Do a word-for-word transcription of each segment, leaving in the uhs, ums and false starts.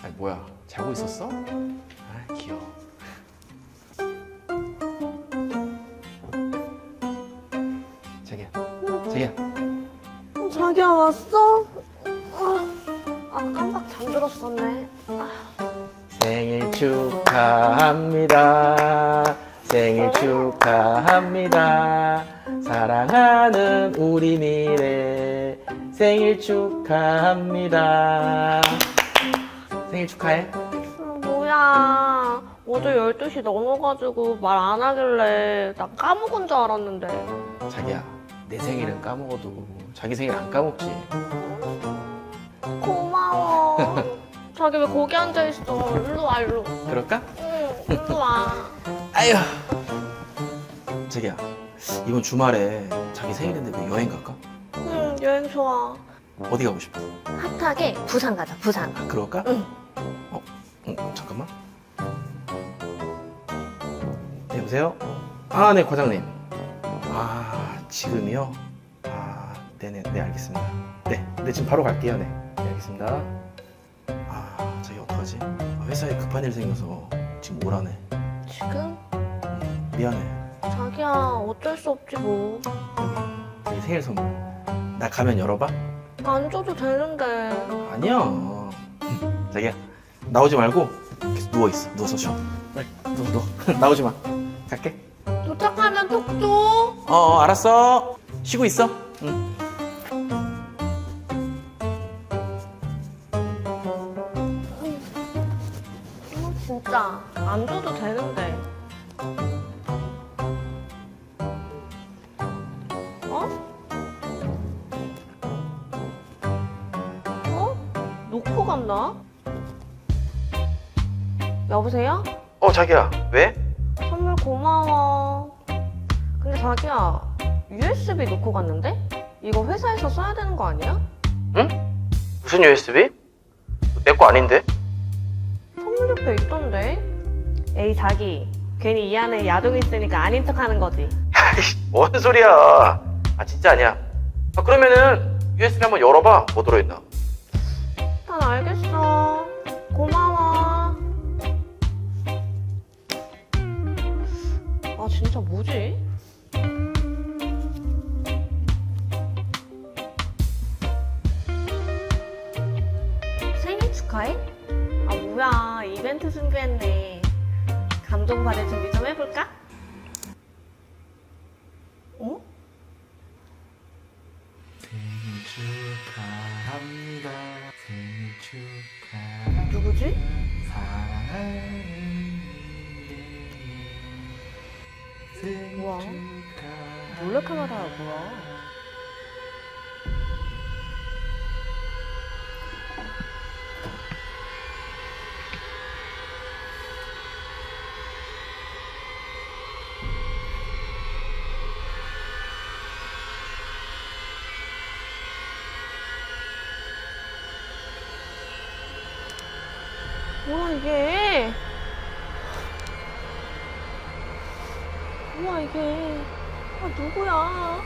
아니 뭐야, 자고 있었어? 아 귀여워. 자기야, 자기야. 자기야 왔어? 아, 아 깜빡 잠들었었네. 아. 생일 축하합니다. 생일 축하합니다. 사랑하는 우리 미래 생일 축하합니다. 생일 축하해. 아, 뭐야, 어제 열두 시 넘어가지고 말 안 하길래 나 까먹은 줄 알았는데. 자기야, 내 생일은 까먹어도 자기 생일 안 까먹지. 고마워. 자기 왜 거기 앉아있어? 일로 와, 일로. 그럴까? 응, 일로 와. 아휴. 자기야, 이번 주말에 자기 생일인데 왜 여행 갈까? 응, 여행 좋아. 어디 가고 싶어? 핫하게 부산 가자, 부산. 아, 그럴까? 응. 어, 응, 잠깐만. 네, 여보세요? 아, 네, 과장님. 아, 지금이요? 아, 네네, 네, 알겠습니다. 네, 네, 지금 바로 갈게요. 네, 네, 알겠습니다. 아, 자기 어떡하지? 아, 회사에 급한 일 생겨서 지금 오라네. 지금? 음, 미안해. 자기야, 어쩔 수 없지 뭐. 여기, 자기 생일 선물. 나 가면 열어봐? 안 줘도 되는데. 아니야. 자기야, 나오지 말고 계속 누워있어. 누워서 쉬어. 빨리 누워, 누워. 나오지 마. 갈게. 도착하면 톡 줘. 어, 어, 알았어. 쉬고 있어. 응. 어, 진짜 안 줘도 되는데. 어? 어? 놓고 갔나? 여보세요? 어, 자기야. 왜? 선물 고마워. 근데 자기야, 유에스비 놓고 갔는데? 이거 회사에서 써야 되는 거 아니야? 응? 무슨 유에스비? 내 거 아닌데? 선물 옆에 있던데? 에이 자기, 괜히 이 안에 야동 있으니까 아닌 척 하는 거지. 야이씨, 뭔 소리야. 아, 진짜 아니야. 아, 그러면은 유에스비 한번 열어봐. 뭐 들어있나? 난 알겠어. 고마워. 아 진짜 뭐지? 생일 축하해? 아 뭐야, 이벤트 준비했네. 감동받을 준비 좀 해볼까? 어? 생일 축하합니다. 생일 축하. 누구지? 사랑하는 생일 우와, 축하. 몰래카메라야 뭐야? 뭐야 이게? 뭐야 이게? 아 누구야?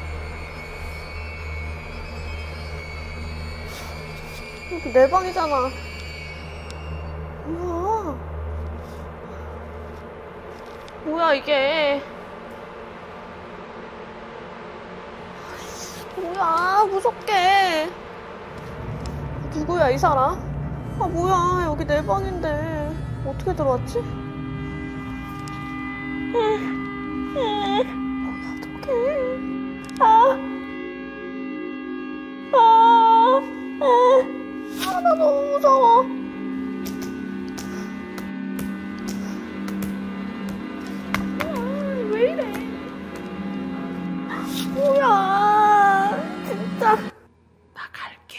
여기 내 방이잖아. 뭐야? 뭐야 이게? 뭐야, 무섭게. 누구야 이 사람? 아 뭐야, 여기 내 방인데 어떻게 들어왔지? 어떡해. 아, 아, 아, 나 너무 무서워. 아, 왜 이래? 뭐야, 진짜. 나 갈게.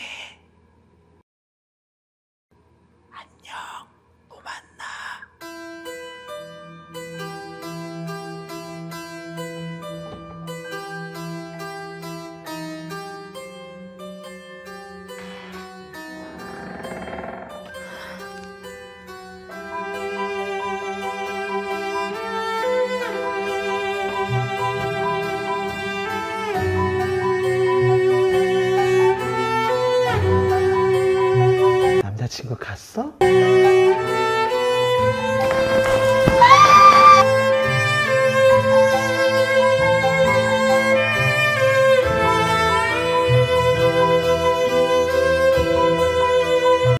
안녕. 또 만나. 남자친구 갔어?